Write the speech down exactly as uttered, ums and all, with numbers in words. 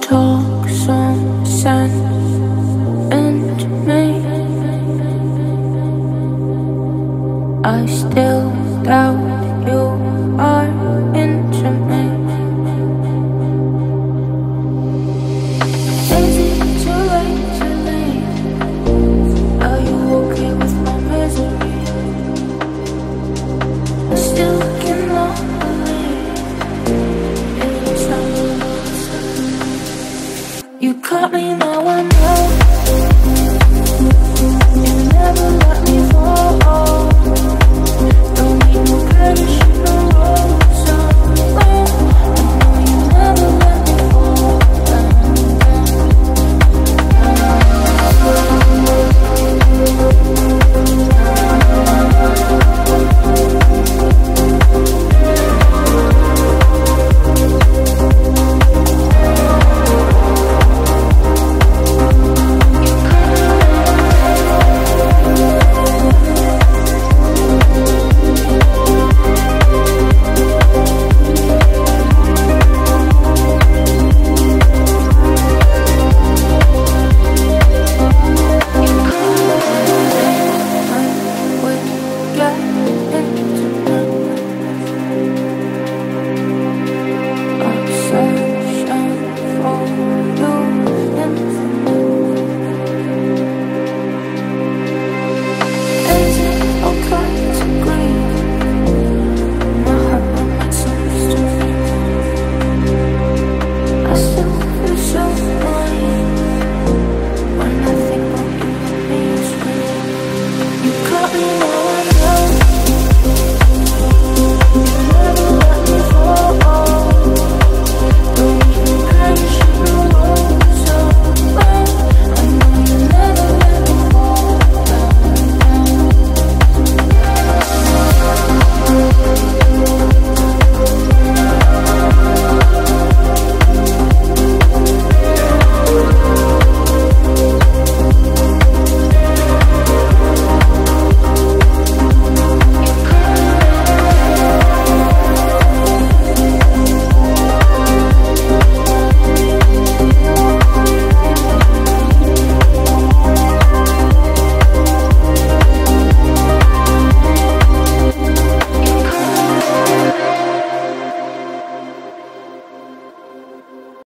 talk some sense into me. I still doubt you are into me. Is it too late to leave? Are you okay with my misery? I still cannot believe it's not. You caught me, now I know.